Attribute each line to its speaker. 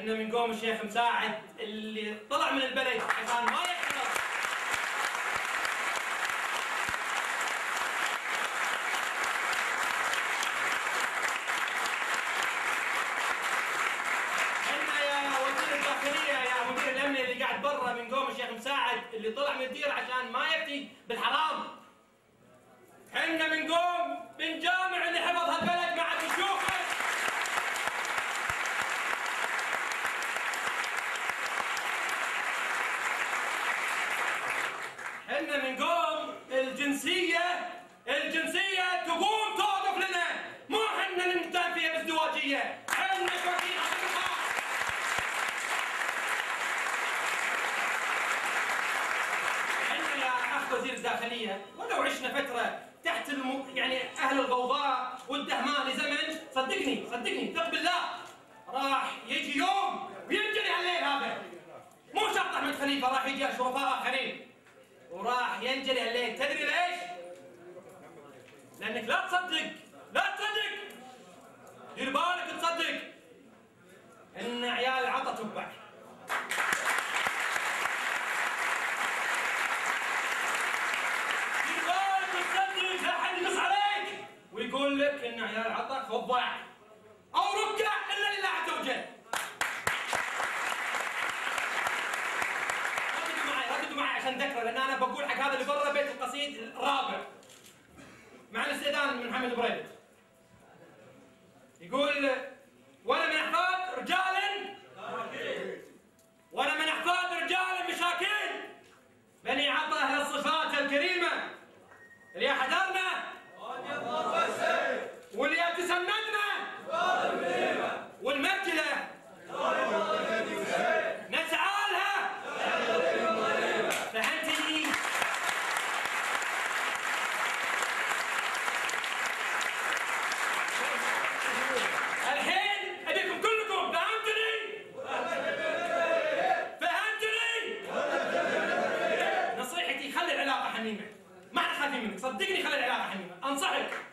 Speaker 1: احنا من قوم الشيخ مساعد اللي طلع من البلد عشان ما يحترق. احنا يا وزير الداخليه يا مدير الامن اللي قاعد برا من قوم الشيخ مساعد اللي طلع من الديره عشان ما يفتي بالحرام. احنا من قوم من جامع اللي حفظ هالبلد مع شيوخه. احنا من قوم الجنسية تقوم توقف لنا، مو احنا اللي نهتم فيها بازدواجية، احنا شوكين حقيقة. احنا يا اخ وزير الداخلية ولو عشنا فترة تحت يعني اهل الغوضاء والدهمان لزمن، صدقني ثق بالله راح يجي يوم وينجلي هالليل هذا. مو شرط احمد خليفة، راح يجي شرفاء اخرين وراح ينجلي الليل. تدري ليش؟ لانك لا تصدق دير بالك تصدق ان عيال عطا تبع. دير بالك تصدق لا حد يقص عليك ويقول لك ان عيال عطا خضع او ركع الا لله عز وجل. رددوا معي عشان ذكره، لان انا بقول حق هذا اللي برا بيت القصيد الرابع مع الاستئذان من محمد بريد. يقول وانا من احفاد رجال مشاكين بني عطا اهل الصفات الكريمه اللي حضرنا واللي تسندنا والمرجله نسعى لها. فهمتني؟ الحين ابيكم كلكم فهمتني؟ نصيحتي خلي العلاقه حميمه، ما احنا خايفين منك، صدقني خلي العلاقه حميمه، انصحك